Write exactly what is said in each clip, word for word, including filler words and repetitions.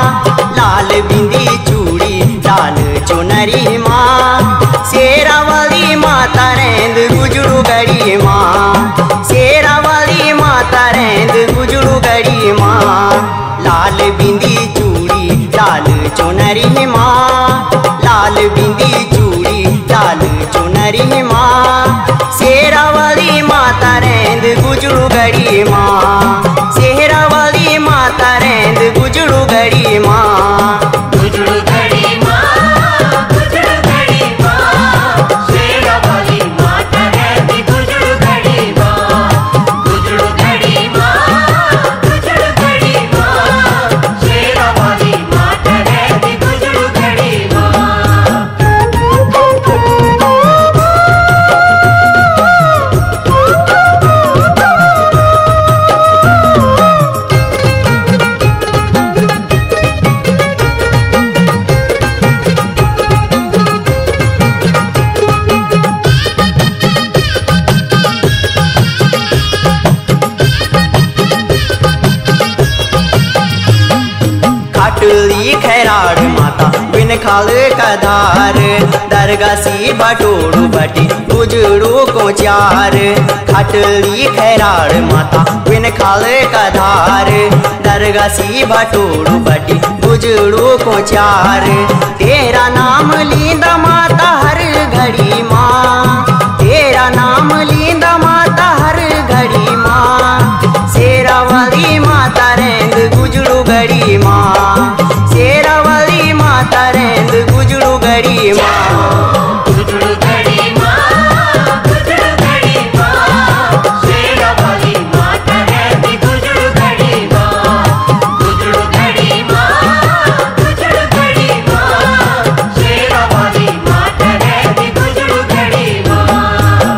लाल बिंदी चूड़ी लाल चुनरी माँ। शेरा वाली माता रेंद गुजरू गड़ी माँ, शेरा वाली माता रेंद गुजरू गड़ी माँ। लाल बिंदी चूड़ी लाल चुनरी माँ, लाल बिंदी चूड़ी लाल चुनरी माँ। शेरा वाली माता रेंद गुजरू गड़ी माँ, शेरा वाली माता रेंद गुजरू गड़ी माँ। गुजरू गड़ी माँ, गुजरू गड़ी माँ, शेरा वाली माता रेंद गुजरू गड़ी माँ। गुजरू गड़ी माँ, गुजरू गड़ी माँ, शेरा वाली माता रेंद गुजरू गड़ी माँ। खाटली खैराड़ माता बिन खाल कधार, दरगाह सी बटोरू बटी गुजरू को चार। खाटली खैराड़ माता बिन खाल कधार, दरगाह सी बटोरू बटी गुजरू को चार। तेरा नाम लींदा माता हर घड़ी माँ, तेरा नाम लींदा माता हर घड़ी माँ। शेरा वाली माता रेंद गुजरू गड़ी माँ, शेरा वाली माता रेंद गुजरू गड़ी माँ। गुजरू गड़ी माँ, गुजरू गड़ी माँ, शेरा वाली माता रेंद गुजरू गड़ी माँ। गुजरू गड़ी माँ, गुजरू गड़ी माँ, शेरा वाली माता रेंद गुजरू गड़ी माँ।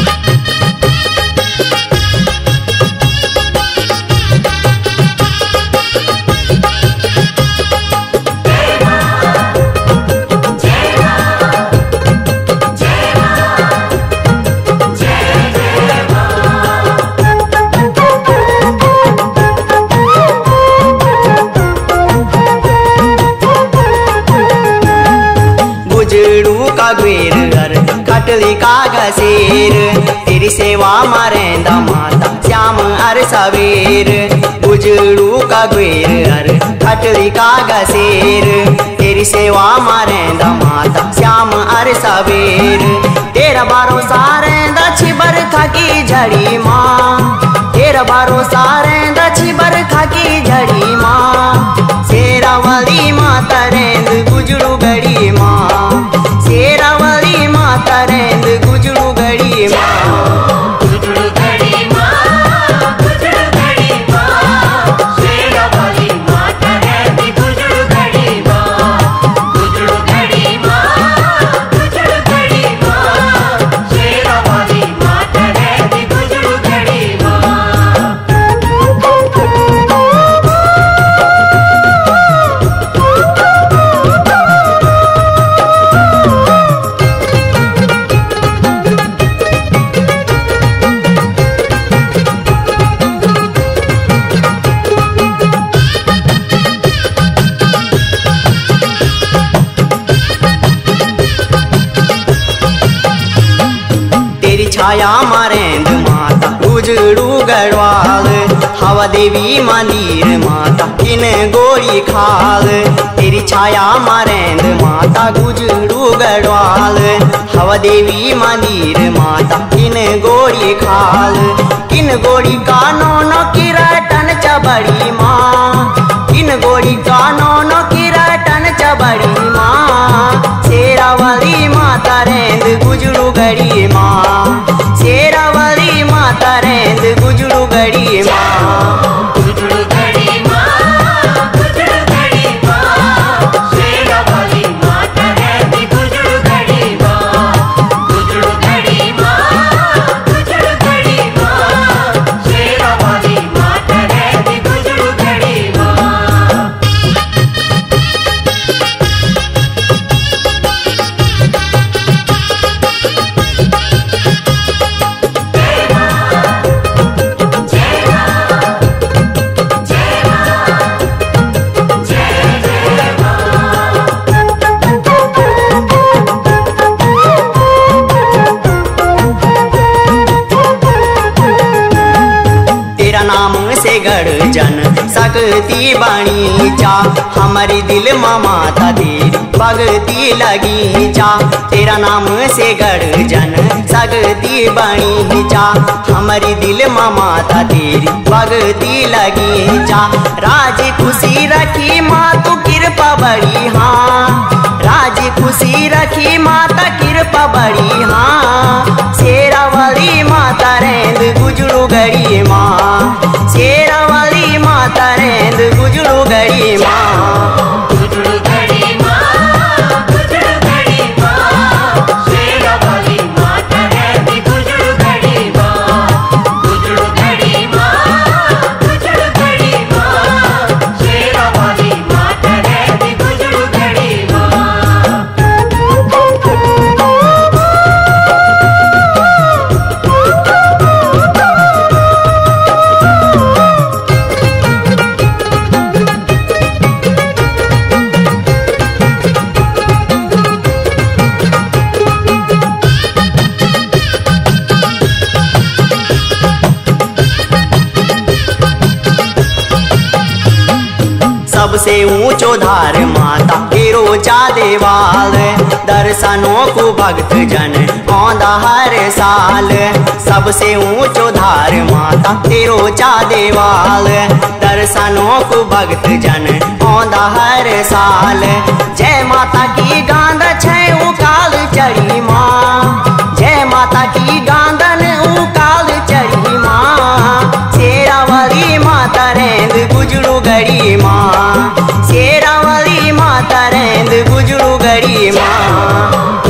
गुजरू का ग्वेर हर खटली का घसेर, तेरी सेवा मारेंदा माता श्याम हर सवेर। गुजरू का ग्वेर हर खटली का घसेर, तेरी सेवा मारेंदा माता श्याम हर सवेर। तेरा भरोसा रेंदा छिबर खाकी झड़ी माँ, तेरा भरोसा रेंदा छिबर खाकी झड़ी माँ। शेरा वाली माता रेंद गुजरू गड़ी माँ, शेरा वाली माता रेंद गुजरू गड़ी माँ। गुजरू गड़ी माँ, गुजरू गड़ी माँ, शेरा वाली माता रेंद गुजरू गड़ी माँ। गुजरू गड़ी माँ, गुजरू गड़ी माँ, शेरा वाली माता रेंद गुजरू गड़ी माँ। तेरी छाया मारेंद माता गुजरू गढ़वाल, हवा देवी मंदिर माता किन गोरी खाल। तेरी छाया मारेंद माता गुजरू गढ़वाल, हवा देवी मंदिर माता किन गोरी खाल। किन गोरी का नौनो किराटन चबड़ी माँ, किन गोरी का नौनो किराटन चबड़ी माँ। शेरा वाली माता रेंद गुजरू गड़ी माँ, शेरा वाली माता रेंद गुजरू गड़ी माँ। गुजरू गड़ी माँ, गुजरू गड़ी माँ, शेरा वाली माता रेंद गुजरू गड़ी माँ। गुजरू गड़ी माँ, गुजरू गड़ी माँ, शेरा वाली माता रेंद गुजरू गड़ी माँ। जय माँ, जय माँ, से गढ़ जन सकती बणी जा। हमारी दिल में माता तेरी भगती लगी जा। तेरा नाम से गढ़ जन सकती बणी जा। हमारी दिल में माता तेरी भगती लगी जा। राज खुशी रखी माँ तू कृपा बड़ी हाँ। राज खुशी रखी माता कृपा बड़ी हाँ। शेरा वाली माता रेंद गुजरू गड़ी माँ। शेरा वाली माता रेंद गुजरू गड़ी माँ। गुजरू गड़ी माँ, गुजरू गड़ी माँ, शेरा वाली माता रेंद गुजरू गड़ी माँ। गुजरू गड़ी माँ, गुजरू गड़ी माँ, शेरा वाली माता रेंद गुजरू गड़ी माँ। सबसे ऊंचो धार माता तेरो चा देवाल। दर्शनों को भक्त जन आंदा हर साल। सबसे ऊंचो धार माता तेरो चा देवाल। दर्शनों को भक्त जन आंदा हर साल। जय माता की गांध छै उकाल चढ़ी माँ। जय माता की गांधन उकाल चढ़ी माँ। शेरा वाली माता रेंद गुजरू गड़ी माँ। शेरा वाली माता रेंद गुजरू गड़ी माँ।